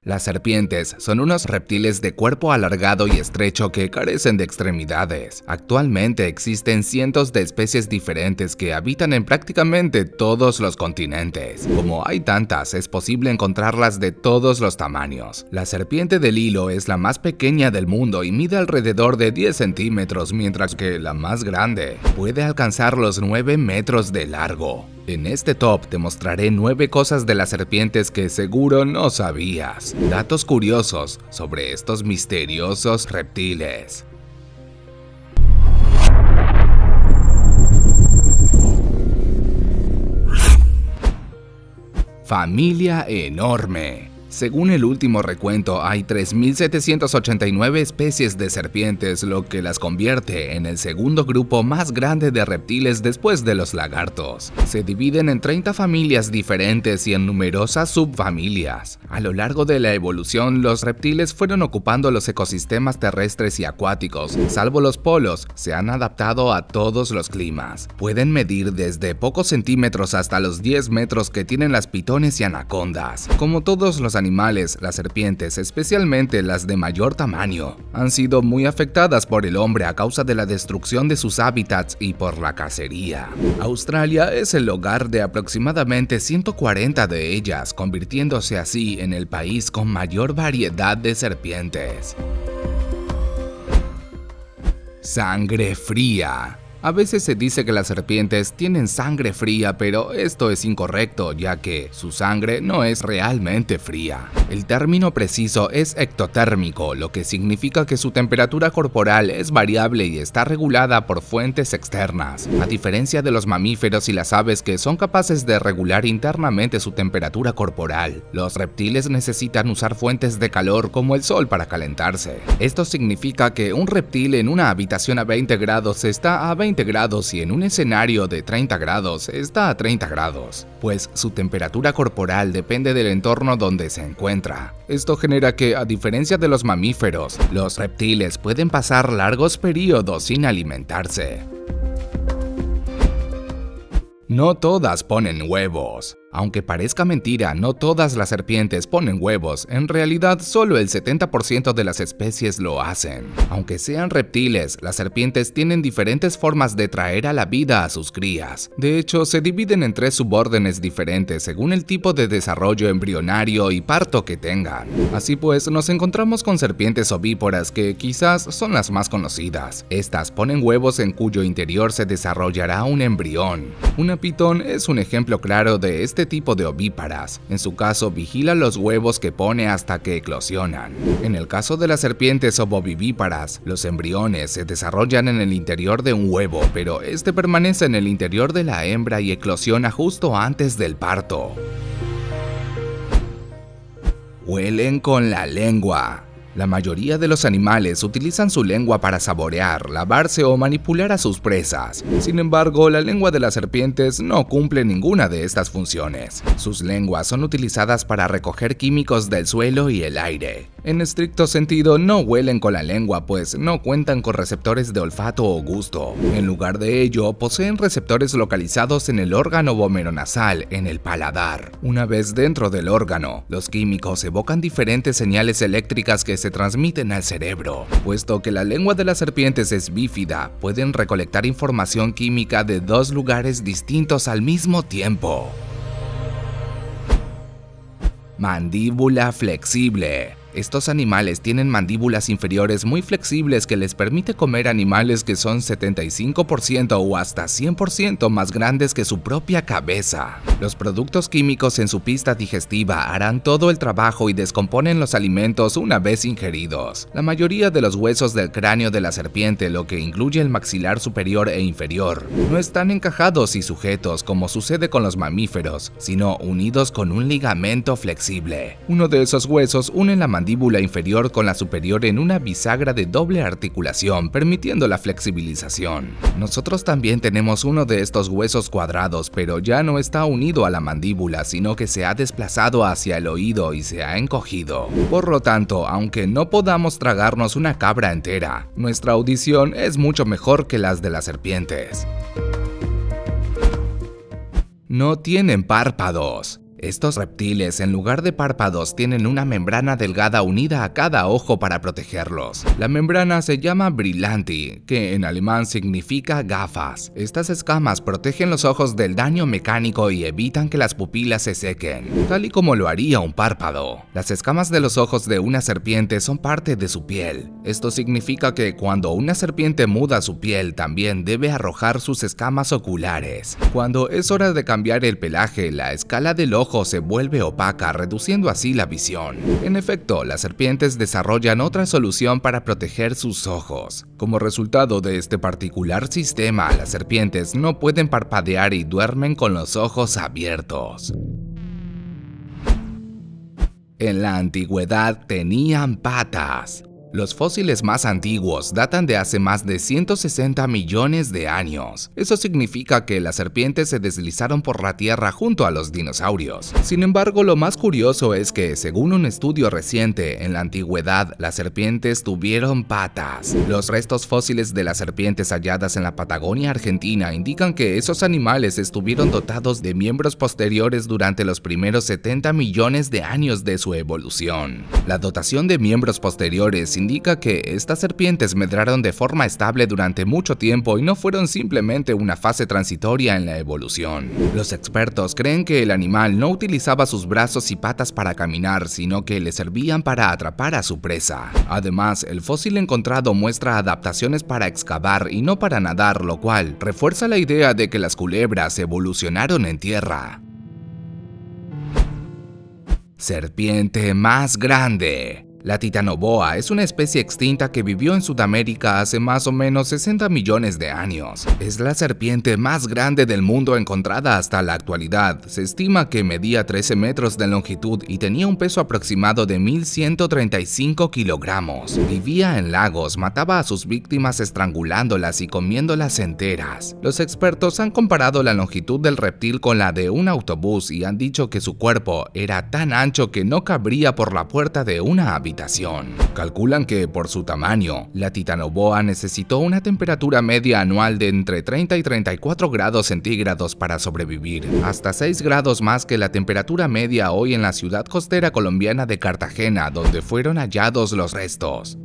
Las serpientes son unos reptiles de cuerpo alargado y estrecho que carecen de extremidades. Actualmente existen cientos de especies diferentes que habitan en prácticamente todos los continentes. Como hay tantas, es posible encontrarlas de todos los tamaños. La serpiente del hilo es la más pequeña del mundo y mide alrededor de 10 centímetros, mientras que la más grande puede alcanzar los 9 metros de largo. En este top te mostraré 9 cosas de las serpientes que seguro no sabías. Datos curiosos sobre estos misteriosos reptiles. Familia enorme. Según el último recuento, hay 3.789 especies de serpientes, lo que las convierte en el segundo grupo más grande de reptiles después de los lagartos. Se dividen en 30 familias diferentes y en numerosas subfamilias. A lo largo de la evolución, los reptiles fueron ocupando los ecosistemas terrestres y acuáticos. Salvo los polos, se han adaptado a todos los climas. Pueden medir desde pocos centímetros hasta los 10 metros que tienen las pitones y anacondas. Como todos los animales, las serpientes, especialmente las de mayor tamaño, han sido muy afectadas por el hombre a causa de la destrucción de sus hábitats y por la cacería. Australia es el hogar de aproximadamente 140 de ellas, convirtiéndose así en el país con mayor variedad de serpientes. Sangre fría. A veces se dice que las serpientes tienen sangre fría, pero esto es incorrecto, ya que su sangre no es realmente fría. El término preciso es ectotérmico, lo que significa que su temperatura corporal es variable y está regulada por fuentes externas. A diferencia de los mamíferos y las aves que son capaces de regular internamente su temperatura corporal, los reptiles necesitan usar fuentes de calor como el sol para calentarse. Esto significa que un reptil en una habitación a 20 grados está a 20 grados y en un escenario de 30 grados está a 30 grados, pues su temperatura corporal depende del entorno donde se encuentra. Esto genera que, a diferencia de los mamíferos, los reptiles pueden pasar largos periodos sin alimentarse. No todas ponen huevos. Aunque parezca mentira, no todas las serpientes ponen huevos, en realidad solo el 70% de las especies lo hacen. Aunque sean reptiles, las serpientes tienen diferentes formas de traer a la vida a sus crías. De hecho, se dividen en 3 subórdenes diferentes según el tipo de desarrollo embrionario y parto que tengan. Así pues, nos encontramos con serpientes ovíporas que quizás son las más conocidas. Estas ponen huevos en cuyo interior se desarrollará un embrión. Una pitón es un ejemplo claro de este tipo de ovíparas. En su caso, vigila los huevos que pone hasta que eclosionan. En el caso de las serpientes ovovivíparas, los embriones se desarrollan en el interior de un huevo, pero este permanece en el interior de la hembra y eclosiona justo antes del parto. Huelen con la lengua. La mayoría de los animales utilizan su lengua para saborear, lavarse o manipular a sus presas. Sin embargo, la lengua de las serpientes no cumple ninguna de estas funciones. Sus lenguas son utilizadas para recoger químicos del suelo y el aire. En estricto sentido, no huelen con la lengua, pues no cuentan con receptores de olfato o gusto. En lugar de ello, poseen receptores localizados en el órgano vomeronasal, en el paladar. Una vez dentro del órgano, los químicos evocan diferentes señales eléctricas que se transmiten al cerebro. Puesto que la lengua de las serpientes es bífida, pueden recolectar información química de 2 lugares distintos al mismo tiempo. Mandíbula flexible. Estos animales tienen mandíbulas inferiores muy flexibles que les permite comer animales que son 75% o hasta 100% más grandes que su propia cabeza. Los productos químicos en su pista digestiva harán todo el trabajo y descomponen los alimentos una vez ingeridos. La mayoría de los huesos del cráneo de la serpiente, lo que incluye el maxilar superior e inferior, no están encajados y sujetos como sucede con los mamíferos, sino unidos con un ligamento flexible. Uno de esos huesos une la mandíbula inferior con la superior en una bisagra de doble articulación, permitiendo la flexibilización. Nosotros también tenemos uno de estos huesos cuadrados, pero ya no está unido a la mandíbula, sino que se ha desplazado hacia el oído y se ha encogido. Por lo tanto, aunque no podamos tragarnos una cabra entera, nuestra audición es mucho mejor que las de las serpientes. No tienen párpados. Estos reptiles, en lugar de párpados, tienen una membrana delgada unida a cada ojo para protegerlos. La membrana se llama Brillanti, que en alemán significa gafas. Estas escamas protegen los ojos del daño mecánico y evitan que las pupilas se sequen, tal y como lo haría un párpado. Las escamas de los ojos de una serpiente son parte de su piel. Esto significa que cuando una serpiente muda su piel, también debe arrojar sus escamas oculares. Cuando es hora de cambiar el pelaje, la escala del ojo se vuelve opaca, reduciendo así la visión. En efecto, las serpientes desarrollan otra solución para proteger sus ojos. Como resultado de este particular sistema, las serpientes no pueden parpadear y duermen con los ojos abiertos. En la antigüedad tenían patas. Los fósiles más antiguos datan de hace más de 160 millones de años. Eso significa que las serpientes se deslizaron por la tierra junto a los dinosaurios. Sin embargo, lo más curioso es que, según un estudio reciente, en la antigüedad las serpientes tuvieron patas. Los restos fósiles de las serpientes halladas en la Patagonia Argentina indican que esos animales estuvieron dotados de miembros posteriores durante los primeros 70 millones de años de su evolución. La dotación de miembros posteriores indica que estas serpientes medraron de forma estable durante mucho tiempo y no fueron simplemente una fase transitoria en la evolución. Los expertos creen que el animal no utilizaba sus brazos y patas para caminar, sino que le servían para atrapar a su presa. Además, el fósil encontrado muestra adaptaciones para excavar y no para nadar, lo cual refuerza la idea de que las culebras evolucionaron en tierra. Serpiente más grande. La titanoboa es una especie extinta que vivió en Sudamérica hace más o menos 60 millones de años. Es la serpiente más grande del mundo encontrada hasta la actualidad. Se estima que medía 13 metros de longitud y tenía un peso aproximado de 1.135 kilogramos. Vivía en lagos, mataba a sus víctimas estrangulándolas y comiéndolas enteras. Los expertos han comparado la longitud del reptil con la de un autobús y han dicho que su cuerpo era tan ancho que no cabría por la puerta de una habitación. Calculan que, por su tamaño, la titanoboa necesitó una temperatura media anual de entre 30 y 34 grados centígrados para sobrevivir, hasta 6 grados más que la temperatura media hoy en la ciudad costera colombiana de Cartagena, donde fueron hallados los restos.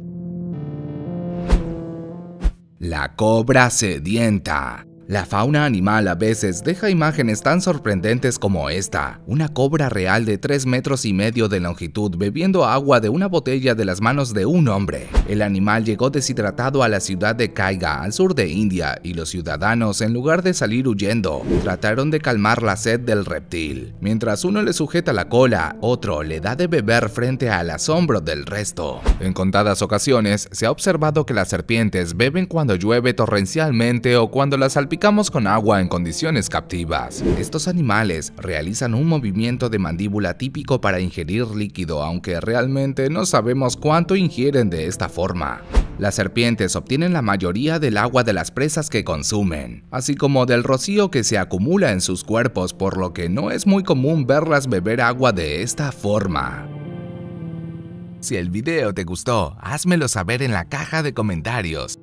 La cobra sedienta. La fauna animal a veces deja imágenes tan sorprendentes como esta, una cobra real de 3,5 metros de longitud bebiendo agua de una botella de las manos de un hombre. El animal llegó deshidratado a la ciudad de Kaiga, al sur de India, y los ciudadanos, en lugar de salir huyendo, trataron de calmar la sed del reptil. Mientras uno le sujeta la cola, otro le da de beber frente al asombro del resto. En contadas ocasiones se ha observado que las serpientes beben cuando llueve torrencialmente o cuando las salpicamos con agua en condiciones captivas. Estos animales realizan un movimiento de mandíbula típico para ingerir líquido, aunque realmente no sabemos cuánto ingieren de esta forma. Las serpientes obtienen la mayoría del agua de las presas que consumen, así como del rocío que se acumula en sus cuerpos, por lo que no es muy común verlas beber agua de esta forma. Si el video te gustó, házmelo saber en la caja de comentarios.